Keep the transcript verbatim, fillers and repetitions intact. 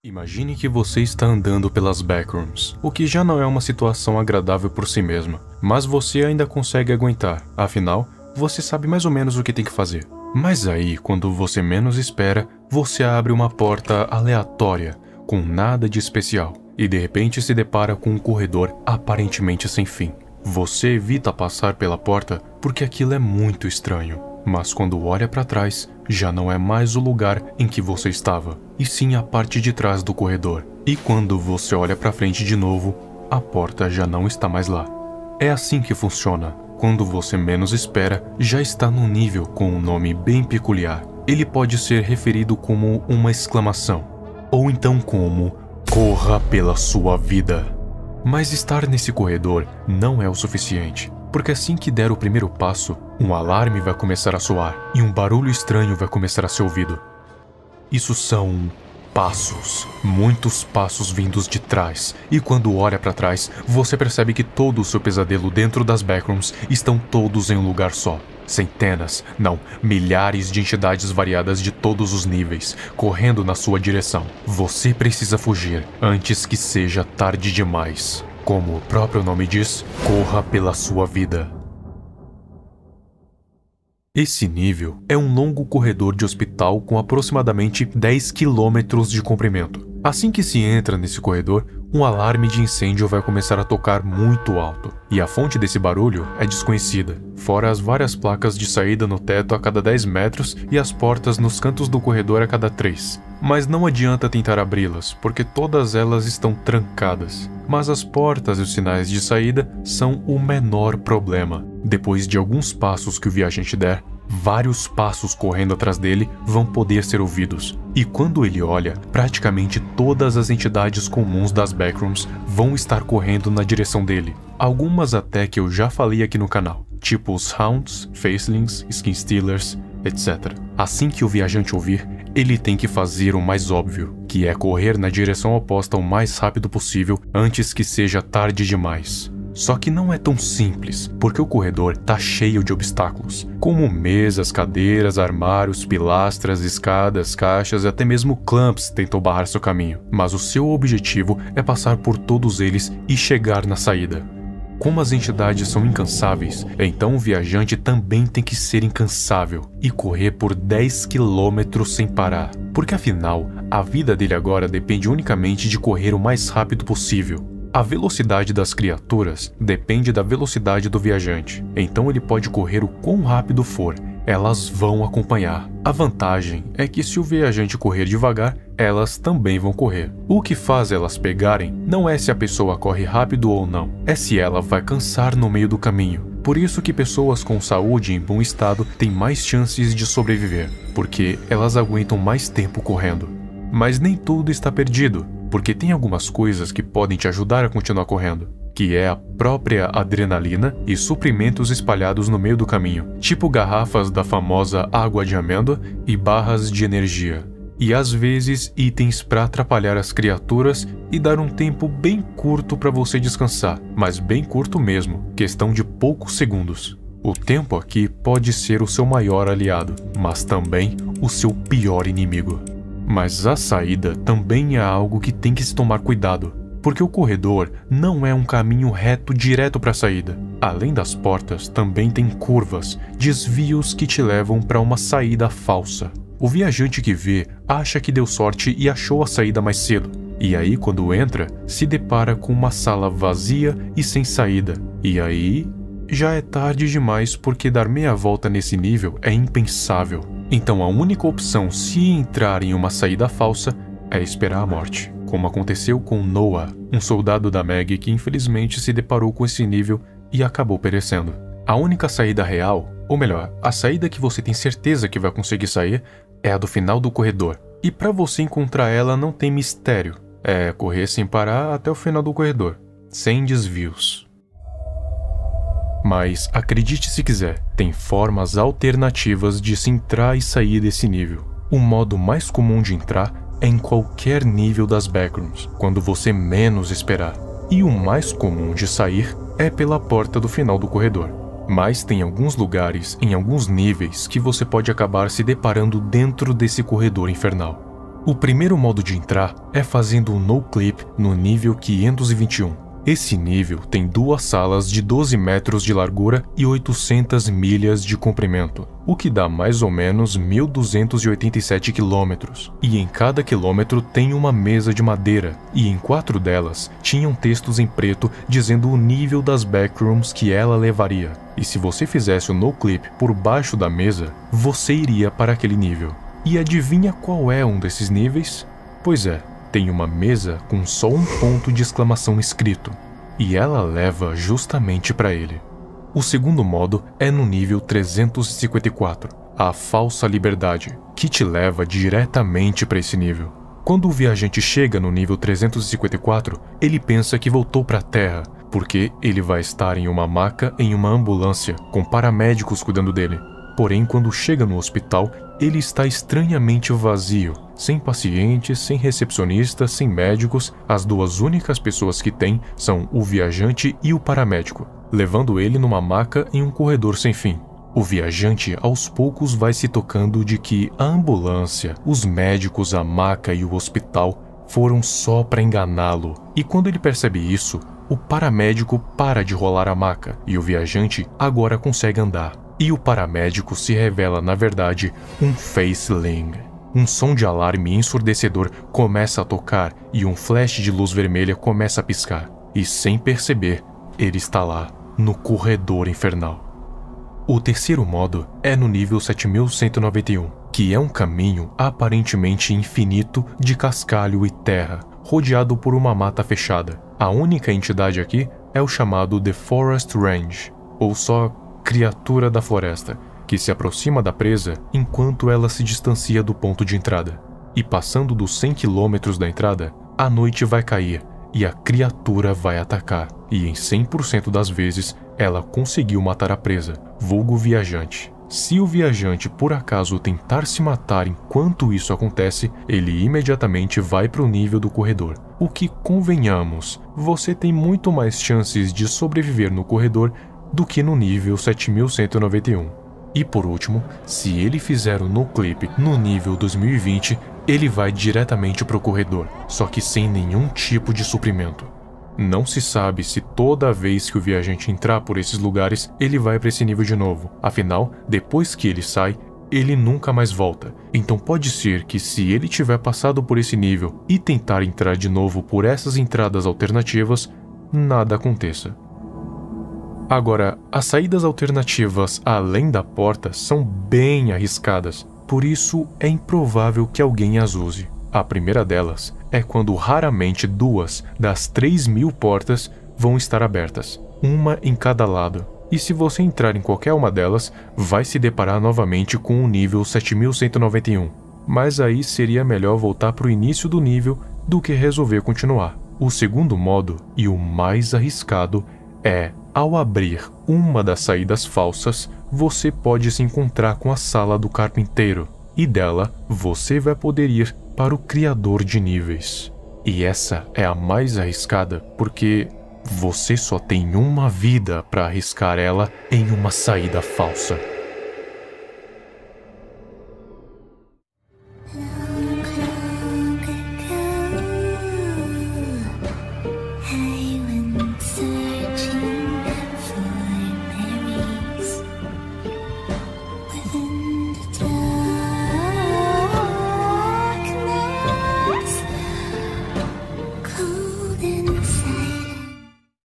Imagine que você está andando pelas backrooms, o que já não é uma situação agradável por si mesma, mas você ainda consegue aguentar, afinal, você sabe mais ou menos o que tem que fazer. Mas aí, quando você menos espera, você abre uma porta aleatória, com nada de especial, e de repente se depara com um corredor aparentemente sem fim. Você evita passar pela porta porque aquilo é muito estranho, mas quando olha para trás, já não é mais o lugar em que você estava, e sim a parte de trás do corredor. E quando você olha para frente de novo, a porta já não está mais lá. É assim que funciona. Quando você menos espera, já está num nível com um nome bem peculiar. Ele pode ser referido como uma exclamação, ou então como "corra pela sua vida". Mas estar nesse corredor não é o suficiente, porque assim que der o primeiro passo, um alarme vai começar a soar e um barulho estranho vai começar a ser ouvido. Isso são passos, muitos passos vindos de trás, e quando olha para trás, você percebe que todo o seu pesadelo dentro das backrooms estão todos em um lugar só. Centenas, não, milhares de entidades variadas de todos os níveis, correndo na sua direção. Você precisa fugir antes que seja tarde demais. Como o próprio nome diz, corra pela sua vida. Esse nível é um longo corredor de hospital com aproximadamente dez quilômetros de comprimento. Assim que se entra nesse corredor, um alarme de incêndio vai começar a tocar muito alto, e a fonte desse barulho é desconhecida, fora as várias placas de saída no teto a cada dez metros e as portas nos cantos do corredor a cada três. Mas não adianta tentar abri-las, porque todas elas estão trancadas. Mas as portas e os sinais de saída são o menor problema. Depois de alguns passos que o viajante der, vários passos correndo atrás dele vão poder ser ouvidos. E quando ele olha, praticamente todas as entidades comuns das backrooms vão estar correndo na direção dele. Algumas até que eu já falei aqui no canal, tipo os Hounds, Facelings, Skin Stealers, etcétera. Assim que o viajante ouvir, ele tem que fazer o mais óbvio, que é correr na direção oposta o mais rápido possível antes que seja tarde demais. Só que não é tão simples, porque o corredor tá cheio de obstáculos, como mesas, cadeiras, armários, pilastras, escadas, caixas e até mesmo clamps tentam barrar seu caminho. Mas o seu objetivo é passar por todos eles e chegar na saída. Como as entidades são incansáveis, então o viajante também tem que ser incansável e correr por dez quilômetros sem parar, porque afinal, a vida dele agora depende unicamente de correr o mais rápido possível. A velocidade das criaturas depende da velocidade do viajante, então ele pode correr o quão rápido for, elas vão acompanhar. A vantagem é que se o viajante correr devagar, elas também vão correr. O que faz elas pegarem não é se a pessoa corre rápido ou não, é se ela vai cansar no meio do caminho. Por isso que pessoas com saúde em bom estado têm mais chances de sobreviver, porque elas aguentam mais tempo correndo. Mas nem tudo está perdido, porque tem algumas coisas que podem te ajudar a continuar correndo, que é a própria adrenalina e suprimentos espalhados no meio do caminho, tipo garrafas da famosa água de amêndoa e barras de energia. E às vezes itens para atrapalhar as criaturas e dar um tempo bem curto para você descansar, mas bem curto mesmo, questão de poucos segundos. O tempo aqui pode ser o seu maior aliado, mas também o seu pior inimigo. Mas a saída também é algo que tem que se tomar cuidado, porque o corredor não é um caminho reto direto para a saída. Além das portas, também tem curvas, desvios que te levam para uma saída falsa. O viajante que vê acha que deu sorte e achou a saída mais cedo. E aí, quando entra, se depara com uma sala vazia e sem saída. E aí, já é tarde demais, porque dar meia volta nesse nível é impensável. Então a única opção se entrar em uma saída falsa é esperar a morte. Como aconteceu com Noah, um soldado da Meg que infelizmente se deparou com esse nível e acabou perecendo. A única saída real, ou melhor, a saída que você tem certeza que vai conseguir sair, é a do final do corredor. E para você encontrar ela não tem mistério, é correr sem parar até o final do corredor, sem desvios. Mas, acredite se quiser, tem formas alternativas de se entrar e sair desse nível. O modo mais comum de entrar é em qualquer nível das backrooms, quando você menos esperar. E o mais comum de sair é pela porta do final do corredor. Mas tem alguns lugares, em alguns níveis, que você pode acabar se deparando dentro desse corredor infernal. O primeiro modo de entrar é fazendo um no-clip no nível quinhentos e vinte e um. Esse nível tem duas salas de doze metros de largura e oitocentas milhas de comprimento, o que dá mais ou menos mil duzentos e oitenta e sete quilômetros. E em cada quilômetro tem uma mesa de madeira, e em quatro delas tinham textos em preto dizendo o nível das backrooms que ela levaria. E se você fizesse o no-clip por baixo da mesa, você iria para aquele nível. E adivinha qual é um desses níveis? Pois é, tem uma mesa com só um ponto de exclamação escrito, e ela leva justamente para ele. O segundo modo é no nível trezentos e cinquenta e quatro, a falsa liberdade, que te leva diretamente para esse nível. Quando o viajante chega no nível trezentos e cinquenta e quatro, ele pensa que voltou para a Terra, porque ele vai estar em uma maca em uma ambulância, com paramédicos cuidando dele. Porém, quando chega no hospital, ele está estranhamente vazio, sem pacientes, sem recepcionistas, sem médicos. As duas únicas pessoas que tem são o viajante e o paramédico, levando ele numa maca em um corredor sem fim. O viajante aos poucos vai se tocando de que a ambulância, os médicos, a maca e o hospital foram só para enganá-lo. E quando ele percebe isso, o paramédico para de rolar a maca e o viajante agora consegue andar. E o paramédico se revela, na verdade, um faceling. Um som de alarme ensurdecedor começa a tocar e um flash de luz vermelha começa a piscar. E sem perceber, ele está lá, no corredor infernal. O terceiro modo é no nível sete mil cento e noventa e um, que é um caminho aparentemente infinito de cascalho e terra, rodeado por uma mata fechada. A única entidade aqui é o chamado The Forest Range, ou só criatura da floresta, que se aproxima da presa enquanto ela se distancia do ponto de entrada. E passando dos cem quilômetros da entrada, a noite vai cair e a criatura vai atacar. E em cem por cento das vezes, ela conseguiu matar a presa, vulgo viajante. Se o viajante por acaso tentar se matar enquanto isso acontece, ele imediatamente vai para o nível do corredor. O que, convenhamos, você tem muito mais chances de sobreviver no corredor do que no nível sete mil cento e noventa e um. E por último, se ele fizer o no-clip no nível dois mil e vinte, ele vai diretamente para o corredor, só que sem nenhum tipo de suprimento. Não se sabe se toda vez que o viajante entrar por esses lugares, ele vai para esse nível de novo. Afinal, depois que ele sai, ele nunca mais volta. Então pode ser que se ele tiver passado por esse nível e tentar entrar de novo por essas entradas alternativas, nada aconteça. Agora, as saídas alternativas além da porta são bem arriscadas, por isso é improvável que alguém as use. A primeira delas é quando raramente duas das três mil portas vão estar abertas, uma em cada lado. E se você entrar em qualquer uma delas, vai se deparar novamente com o nível sete mil cento e noventa e um. Mas aí seria melhor voltar para o início do nível do que resolver continuar. O segundo modo, e o mais arriscado, é: ao abrir uma das saídas falsas, você pode se encontrar com a sala do carpinteiro, e dela você vai poder ir para o criador de níveis. E essa é a mais arriscada porque você só tem uma vida para arriscar ela em uma saída falsa.